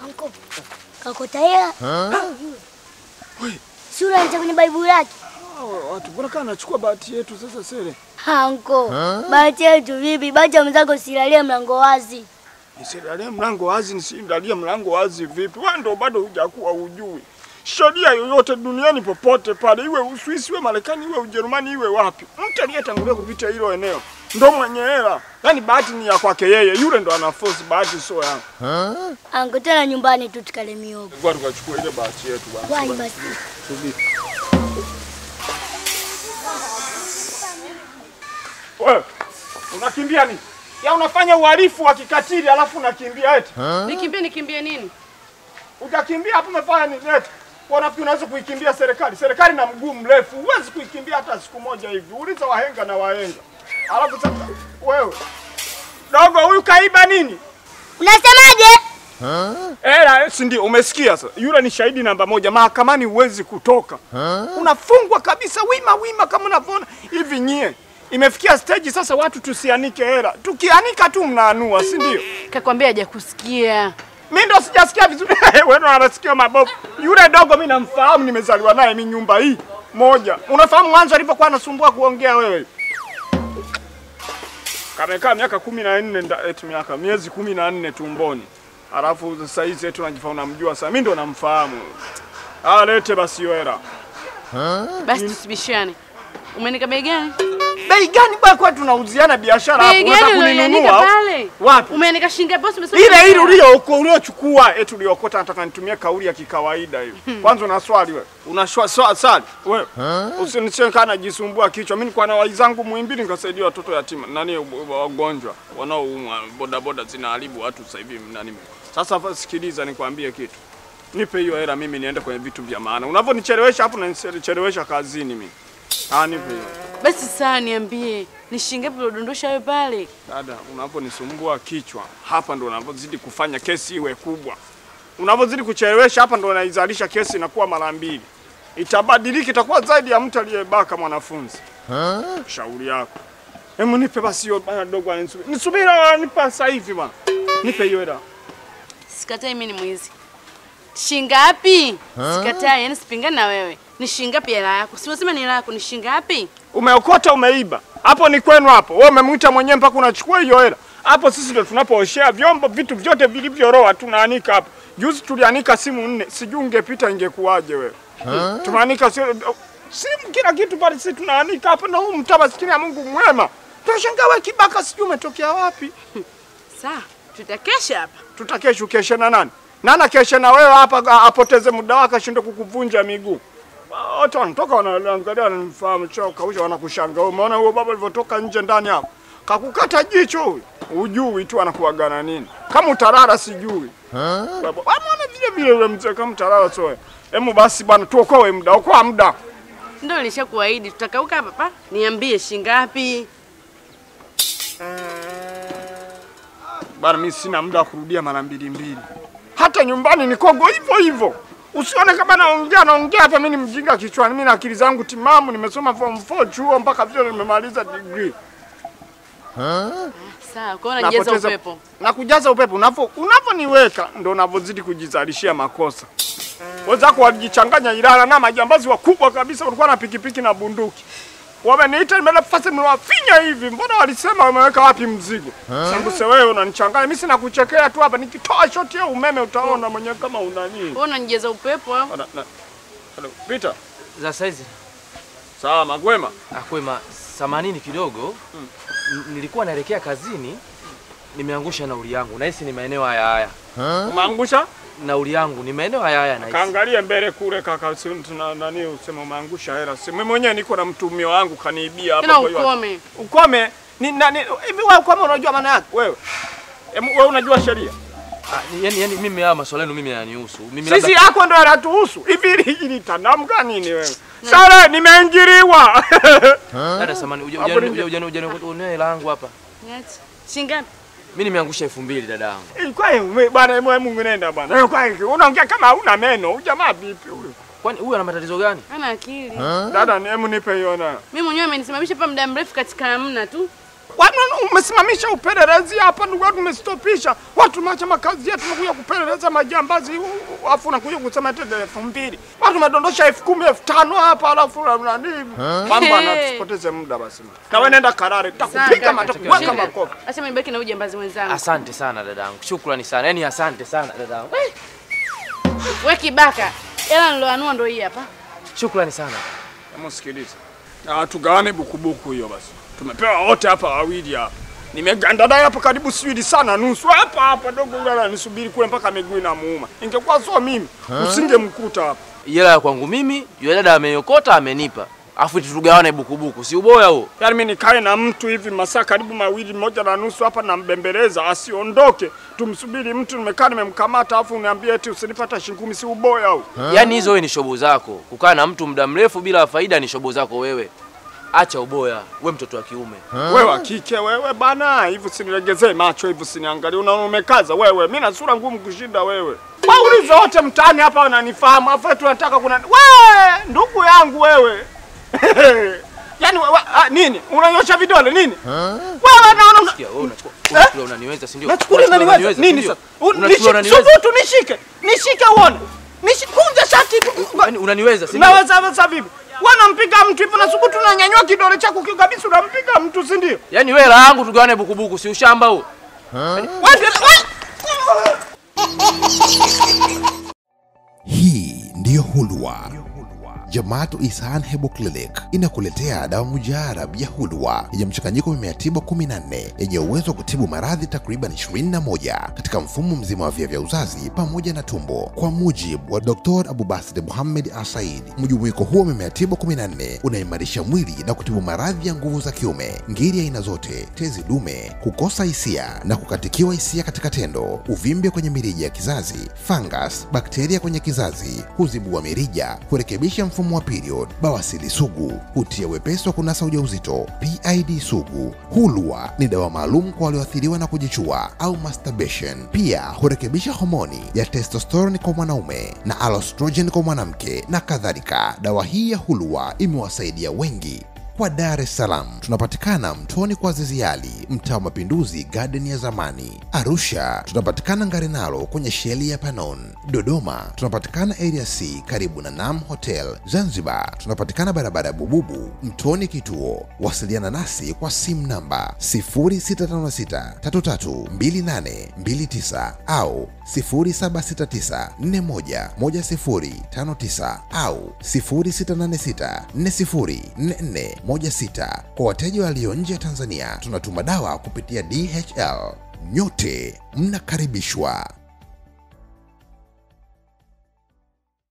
Anko. Kakota hela. Wewe. Sura nje kwenye Bible yake. Watu mbona kana anachukua bahati yetu sasa Sele? Anko. Bahati yetu vipi? Bahati mzako silalie mlango wazi. Nisilalie mlango wazi, nisilalie mlango wazi vipi? Wewe ndio bado hujakuwa hujui. Sheria yoyote duniani popote pale, iwe Uswisi, iwe Marekani, iwe Ujerumani, iwe wapi, mtu aliyetangulia kupita hilo eneo ndo mwenye hela. Yaani bahati ni ya kwake yeye, yule ndo ana force, bahati sio yangu. Anko tena nyumbani tu tukale miogo. Ngoja tukachukua ile bahati yetu bwana. Wai basi. Subiri. Wewe unakimbia nini? Ya unafanya uhalifu wa kikatili alafu unakimbia eti. Nikimbie nini? Utakimbia hapo umefanya nini eti? Wanafikiri unaweza kuikimbia serikali? Serikali na mguu mrefu, huwezi kuikimbia hata siku moja hivi. Uliza wahenga na wahenga. Alafu sasa wewe dogo huyu kaiba nini? Unasemaje? Si ndio umesikia sasa? Yule ni shahidi namba 1. Mahakamani huwezi kutoka. Unafungwa kabisa wima kama unavyoona. Hivi nyie imefikia stage sasa watu tusianike hela. Tukianika tu mnaanua, si ndio? Kakwambia hajakusikia. Mimi ndo sijasikia vizuri. Wewe ndo unasikia mabovu. Yule dogo mimi namfahamu, nimezaliwa naye mimi nyumba hii moja. Unafahamu mwanzo alipokuwa anasumbua kuongea wewe? Kamekaa miaka 14 eti miezi 14 tumboni. Alafu sasa hizi eti unajifanya unamjua sasa. Mimi ndo namfahamu. Lete basi hela. Basi tusibishane. Umenika bei gani? Bei gani bwana, kwa tunauziana biashara hapo, unataka kuninunua? Wapi? Umenika shilingi ngapi? Umesema ile uliochukua eti uliokota, nataka nitumie kauli ya kikawaida hiyo. Kwanza una swali wewe. Una swali wewe. Usinichekana jisumbua kichwa. Mimi nilikuwa na waizangu Muhimbili nikasaidia watoto yatima. Nani wagonjwa wanaoumwa, bodaboda zinaharibu watu sasa hivi nani. Sasa sikiliza nikwambie kitu. Nipe hiyo hela mimi niende kwenye vitu vya maana. Unavonichelewesha hapo na nichelewesha kazini mimi. Nipe. Basi sasa niambie, ni shilingi ngapi ulodondosha wewe pale? Dada, unaponisumbua kichwa, hapa ndo unavozidi kufanya kesi iwe kubwa. Unavozidi kuchelewesha hapa ndo unaizalisha kesi inakuwa mara 2. Itabadilika, itakuwa zaidi ya mtu aliyebaka mwanafunzi. Shauri yako. Hebu nipe basi hiyo bana dogo anisubiri. Nisubiri nipa sasa hivi bana. Nipe hiyo hela. Sikatai mimi ni mwizi. Shilingi ngapi? Sikatai, yani sipingani na wewe. Ni shilingi ngapi hela yako? Si unasema ni hela yako, ni shilingi ngapi? Umeokota umeiba. Hapo ni kwenu hapo. Wewe umemwita mwenyewe mpaka unachukua hiyo hela. Hapo sisi ndio tunapooshea vyombo, vitu vyote vilivyoroa tunaanika hapo. Juzi tulianika simu 4. Sijui ungepita ingekuaje wewe. Tunaanika simu kila kitu pale sisi tunaanika hapo, na huu mtaa maskini ya Mungu mwema. Tunashangaa wewe kibaka sijui umetokea wapi. Sawa, tutakesha hapa. Tutakesha ukesha na nani? Nana kesha na wewe hapa apoteze muda wake ashinde kukuvunja miguu. Watu wanatoka wanaangalia wanamfahamu chao kausha wanakushangaa. Umeona huyo baba alivyotoka nje ndani hapo? Kakukata jicho huyo. Ujui tu anakuagana nini. Kama utarara sijui. Baba, umeona vile yule mzee kama utarara soe. Hemu basi bwana tuokoe muda, okoa muda. Ndio nilishakuahidi tutakauka hapa. Niambie shilingi ngapi? Bwana mimi sina muda wa kurudia mara 2. Hata nyumbani nikogo hivyo. Usione kama naongea hapa mimi ni mjinga kichwani. Mimi na akili zangu timamu, nimesoma form 4 chuo mpaka vile nimemaliza degree. Sawa, kwa nini unajaza upepo? Na kujaza upepo unavoniweka ndo unavozidi kujizalishia makosa. Wenzako walijichanganya Ilala na majambazi wakubwa kabisa, walikuwa na pikipiki na bunduki. Wameniita nimelafasa mwafinya hivi. Mbona walisema wameweka wapi mzigo? Sanguse wewe unanichanganya. Mimi sina kuchekea tu hapa. Nikitoa shoti ya umeme utaona mwenyewe kama una nini. Wewe unanijaza upepo hapo. Hello, Peter. Za saizi. Sawa, magwema. Kwema, samanini kidogo. Nilikuwa naelekea kazini, nimeangusha nauli yangu. Nahisi ni maeneo haya. Umeangusha? Nauli yangu ni maeneo haya nahisi. Kaangalia mbele kule kaka, nani usema umeangusha hela. Mimi mwenyewe niko na mtumio wangu kaniibia hapa kwa hiyo. Ukome ni nani hivi wewe kama unajua maana yake wewe? Wewe unajua sheria? Yani mimi haya maswala yenu mimi yananihusu. Sisi yako ndio yanatuhusu. Hivi hili tanamka nini wewe? Sara nimeingiriwa. Dada samani uje hela yangu hapa. Shilingi ngapi? Mimi nimeangusha 2000 dadangu. Kwa hiyo bwana Mungu nenda bwana. Kwa hiyo unaongea kama huna meno. Jamaa vipi huyo? Kwani huyu ana matatizo gani? Ana akili. Dada hebu nipe hiyo na. Mimi mwenyewe amenisimamisha hapa muda mrefu katika hamna tu. Umesimamisha upelelezi hapa ndugu yangu, umestopisha. Watu maacha makazi yetu tunakuja kupeleleza majambazi afu unakuja kusema eti 2000. Watu wamedondosha 10,000 15,000 hapa alafu na nini? Mambo tusipoteze muda basi. Na wewe nenda karare, nitakupiga matakuweka makofi. Acha mibaki na ujambazi mwenzangu. Asante sana dadangu. Shukrani sana. Yaani asante sana dadangu. Wewe kibaka. Hela niloanua ndio hii hapa. Shukrani sana. Msikilize. Tugawane bukubuku hiyo basi. Tumepewa wote hapa wawili hapa. Nimeganda naye hapa karibu siwili sana nusu hapa dogo yule ananisubiri kule mpaka miguu inamuuma. Ingekuwa sio mimi, usingemkuta hapa. Hela kwangu mimi, yule dada ameyokota amenipa. Afu tugawane bukubuku, si uboya huo? Yaani mimi nikae na mtu hivi masaa karibu mawili 1.5 hapa na mbembeleza asiondoke. Tumsubiri mtu nimekaa nimemkamata afu uniambie eti usinipata shilingi si uboya huo. Yaani hizo wewe ni shobo zako. Kukaa na mtu muda mrefu bila faida ni shobo zako wewe. Acha uboya, wewe mtoto wa kiume. Wewe wa kike wewe bana, hivi usinilegezee macho hivi usiniangalie. Umekaza wewe. Mimi na sura ngumu kushinda wewe. Waulize wote mtaani hapa wananifahamu. Afu tunataka kuna wewe ndugu yangu wewe. Yaani nini? Unanyosha vidole nini? Wewe naona sikia wewe unachukua unaniweza si ndio? Nachukua unaniweza nini sasa? Subutu nishike. Nishike uone. Nishikunja shati. Yaani unaniweza si ndio? Naweza vipi? Wanampiga mtu hivyo na subutu unanyanyua kidole chako kabisa unampiga mtu si ndio? Yaani wewe la yangu tugawane bukubuku si ushamba huo? Hii ndiyo Hulwa. Jamaatu Isahan Hebo Clinic inakuletea dawa mujarab ya Hulwa yenye mchanganyiko wa mimea tiba 14 yenye uwezo wa kutibu maradhi takriban 21 katika mfumo mzima wa via vya uzazi pamoja na tumbo. Kwa mujibu wa Dr. Abubasir Muhammad Asaid, mjumuiko huo mimea tiba 14 unaimarisha mwili na kutibu maradhi ya nguvu za kiume, ngiri aina zote, tezi dume, kukosa hisia na kukatikiwa hisia katika tendo, uvimbe kwenye mirija ya kizazi, fungus, bakteria kwenye kizazi, huzibua mirija, kurekebisha mfumo wa period, bawasili sugu, hutia wepesi wa kunasa ujauzito, PID sugu. Hulwa ni dawa maalum kwa walioathiriwa na kujichua au masturbation. Pia hurekebisha homoni ya testosterone kwa mwanaume na alostrogen kwa mwanamke na kadhalika. Dawa hii ya Hulwa imewasaidia wengi. Kwa Dar es Salaam tunapatikana Mtoni kwa Ziziali, mtaa wa Mapinduzi, Garden ya zamani. Arusha tunapatikana Ngarenaro kwenye sheli ya Panon. Dodoma tunapatikana Area C karibu na Nam Hotel. Zanzibar tunapatikana barabara ya Bububu, Mtoni kituo. Wasiliana nasi kwa simu namba 0656332829 au 0769411059 au 0686404416. Kwa wateja walio nje ya Tanzania tunatuma dawa kupitia DHL. Nyote mnakaribishwa.